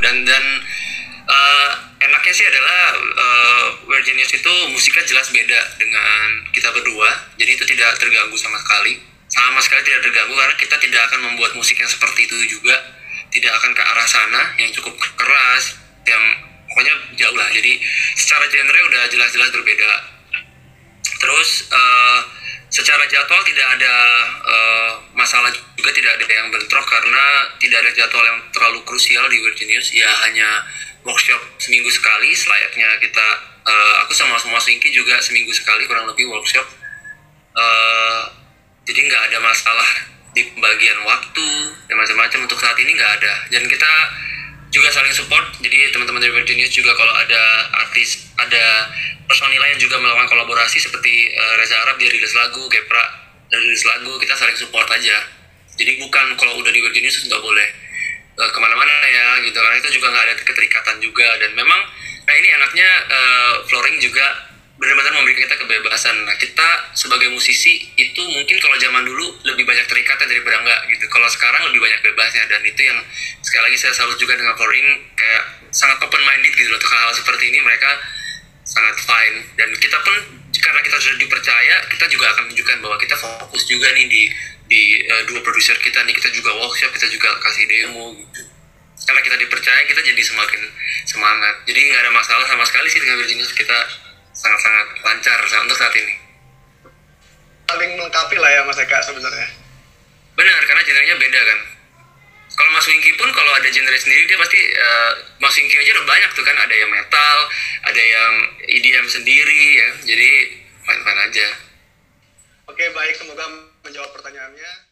dan enaknya sih adalah Weird Genius itu musiknya jelas beda dengan kita berdua, jadi itu tidak terganggu sama sekali tidak terganggu, karena kita tidak akan membuat musik yang seperti itu juga, tidak akan ke arah sana yang cukup keras, yang pokoknya jauh lah. Jadi secara genre udah jelas-jelas berbeda. Terus secara jadwal tidak ada masalah juga, tidak ada yang bentrok karena tidak ada jadwal yang terlalu krusial di Weird Genius. Ya hanya workshop seminggu sekali selayaknya kita, aku sama Mas Wingky juga seminggu sekali kurang lebih workshop. Jadi nggak ada masalah di pembagian waktu dan macam-macam, untuk saat ini nggak ada. Dan kita juga saling support, jadi teman-teman dari Weird Genius juga kalau ada artis, ada personil lain juga melakukan kolaborasi seperti Reza Arab dia rilis lagu, Gepra dari rilis lagu, kita saling support aja. Jadi bukan kalau udah di Weird Genius nggak boleh kemana-mana ya gitu, karena itu juga nggak ada keterikatan juga. Dan memang nah ini enaknya Flooring juga benar-benar memberi kita kebebasan. Nah kita sebagai musisi itu mungkin kalau zaman dulu lebih banyak terikatnya daripada enggak gitu, kalau sekarang lebih banyak bebasnya. Dan itu yang sekali lagi saya salut juga dengan Flooring, kayak sangat open minded gitu loh untuk hal-hal seperti ini, mereka sangat fine. Dan kita pun karena kita sudah dipercaya, kita juga akan menunjukkan bahwa kita fokus juga nih di dua produser kita nih, kita juga workshop, kita juga kasih demo gitu. Karena kita dipercaya, kita jadi semakin semangat. Jadi nggak ada masalah sama sekali sih dengan Weird Genius, kita sangat-sangat lancar untuk saat ini. Saling melengkapi lah ya Mas Eka sebenarnya. Benar, karena genrenya beda kan. Kalau Mas Wingky pun kalau ada genre sendiri, dia pasti Mas Wingky aja udah banyak tuh kan, ada yang metal, ada yang EDM sendiri ya. Jadi fine-fine aja. Oke, baik, semoga menjawab pertanyaannya.